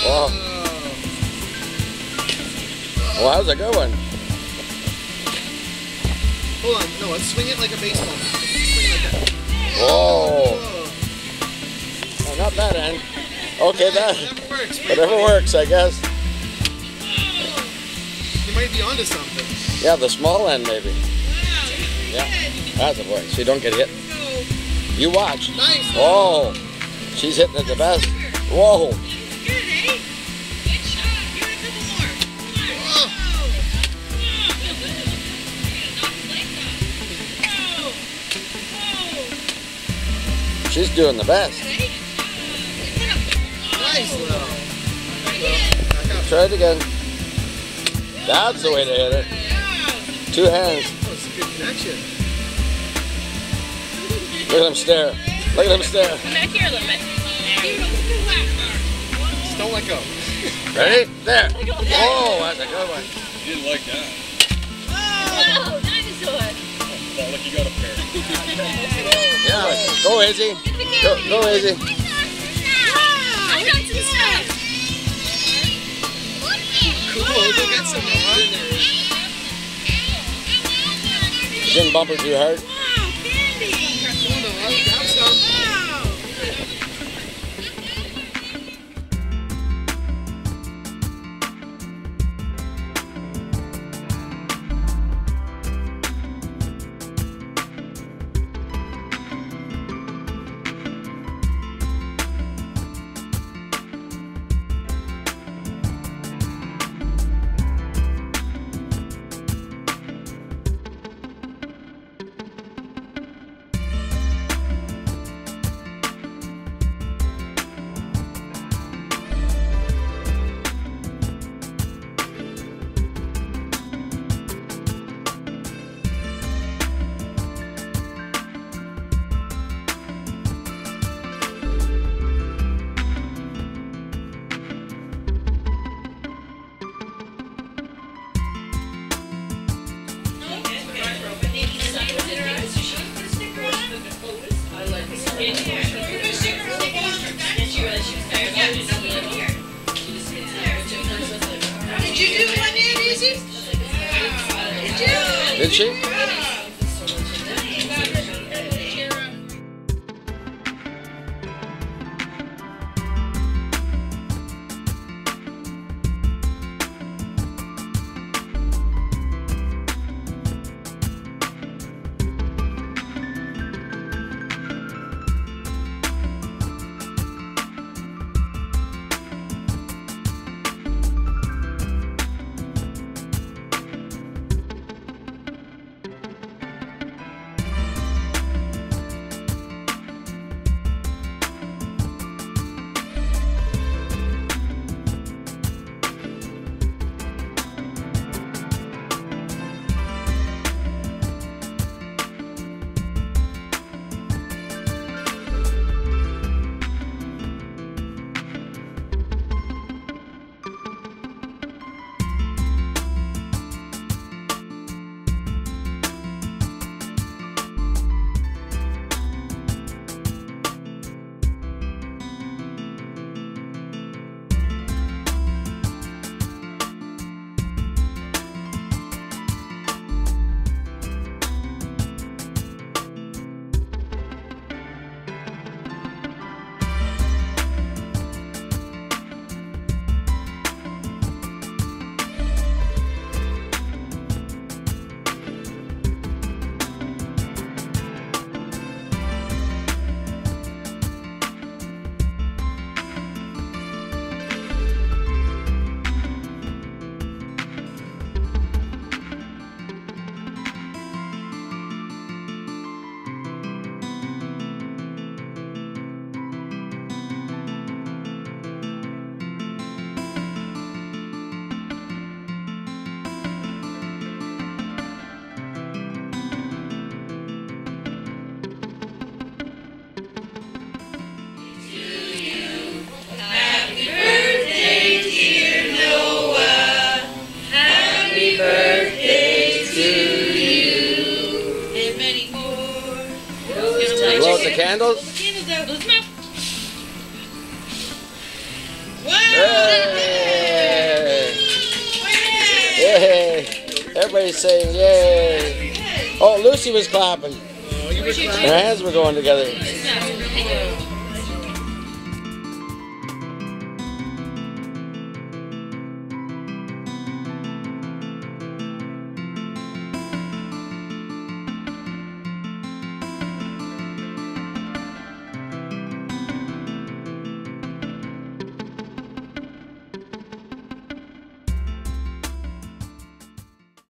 Wow. Well, that was a good one. Hold on, no, let's swing it like a baseball. Swing it like that. Whoa. Oh, not that end. Okay, that. Whatever works, I guess. You might be onto something. Yeah, the small end maybe. Yeah, that's a boy. So you don't get hit. You watch. Nice. Oh, she's hitting it the best. Whoa. She's doing the best. Nice, Lil. Try it again. That's the way to hit it. 2 hands. Oh, it's a good connection. Look at him stare. Look at him stare. Come back here a little bit. Just don't let go. Ready? There. Whoa, that's a good one. You didn't like that. Oh, dinosaur. Felt like you got a pair. Yeah, go Izzy. Go Izzy. I got some stuff. Cool, go get some, huh? You didn't bump her too hard. Wow, candy. Grab some. Did you do one in, Izzy? Did you? Did she? Blow out the candles? Yay! Everybody's saying yay! Oh, Lucy was clapping. Oh, you were Her hands were going together.